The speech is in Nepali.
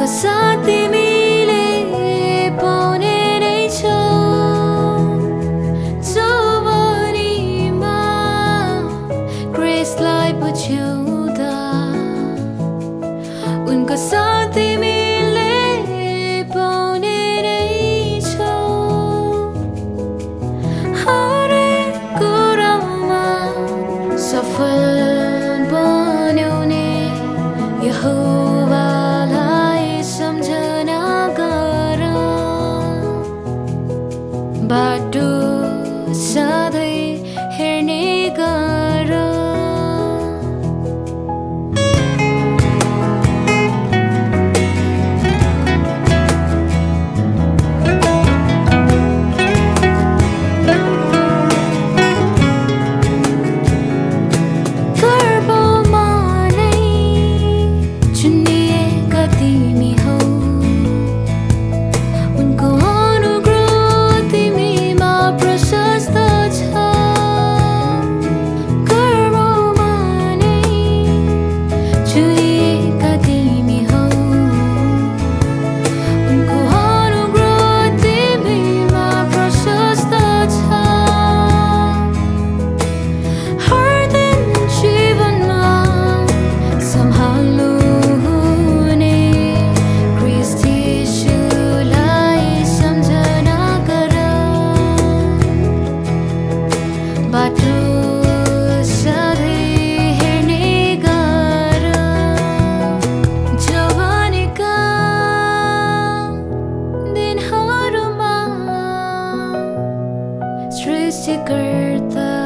उनको साथ तिमीले पाउने नै छौ। जवानीमा ग्रेसलाई पछ्याउँदा उनको साथ तिमीले पाउने नै छौ। हरेक कुरामा सफल बनाउने यहोवालाई सम्झना गर। बाटो सधैँ हेर्ने गर। गर्भमा नै चुनिएका तिमी हौ। उनको अनुग्रह तिमीमा प्रशस्त छ। गर्भमा नै चुनिएका तिमी हौ। उनको अनुग्रह तिमीमा प्रशस्त छ। हर दिन जीवनमा सम्हाल्नु हुने ख्रीष्ट येशूलाई सम्झना गर। बाटो सधैँ हेर्ने गर। जवानीका दिनहरूमा सृष्टिकर्ता